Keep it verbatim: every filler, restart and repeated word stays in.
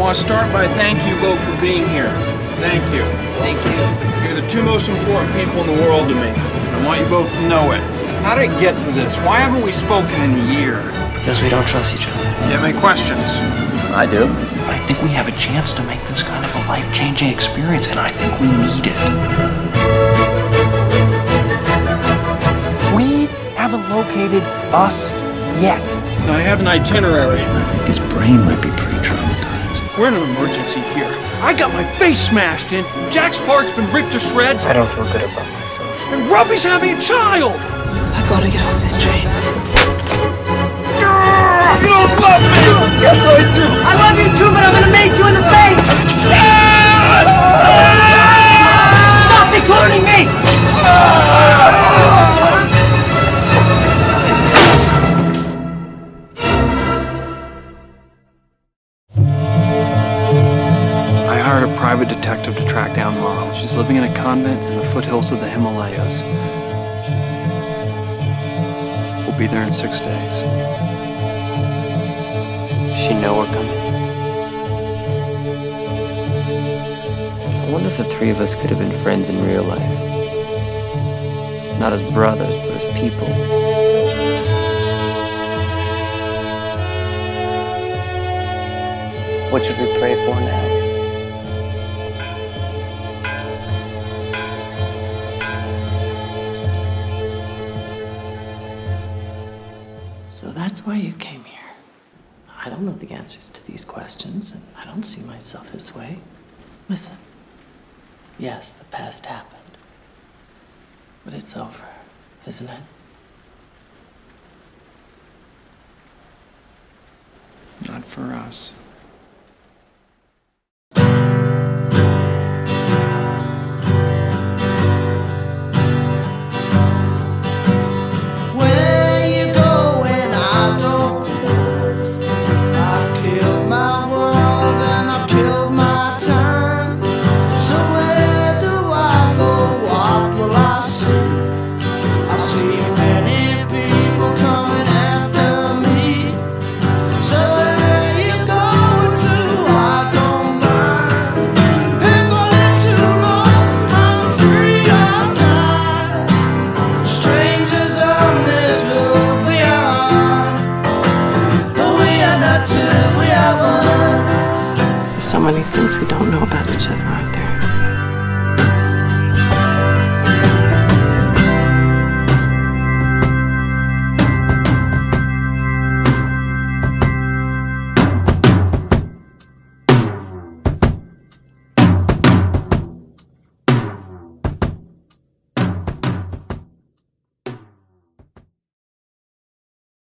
want to start by thanking you both for being here. Thank you. Thank you. You're the two most important people in the world to me. I want you both to know it. How did it get to this? Why haven't we spoken in a year? Because we don't trust each other. You have any questions? I do. I think we have a chance to make this kind of a life-changing experience, and I think we need it. We haven't located us yet. I have an itinerary. I think his brain might be pretty traumatized. We're in an emergency here. I got my face smashed in. Jack's heart's been ripped to shreds. I don't feel good about myself. And Robbie's having a child. I gotta get off this train. You don't love me! Yes, I do! I love you too, but I'm gonna mace you in the face! Stop including me! I hired a private detective to track down Mom. She's living in a convent in the foothills of the Himalayas. We'll be there in six days. She know we're coming. I wonder if the three of us could have been friends in real life. Not as brothers, but as people. What should we pray for now? So that's why you came here. I don't know the answers to these questions, and I don't see myself this way. Listen, yes, the past happened, but it's over, isn't it? Not for us. So many things we don't know about each other, aren't there?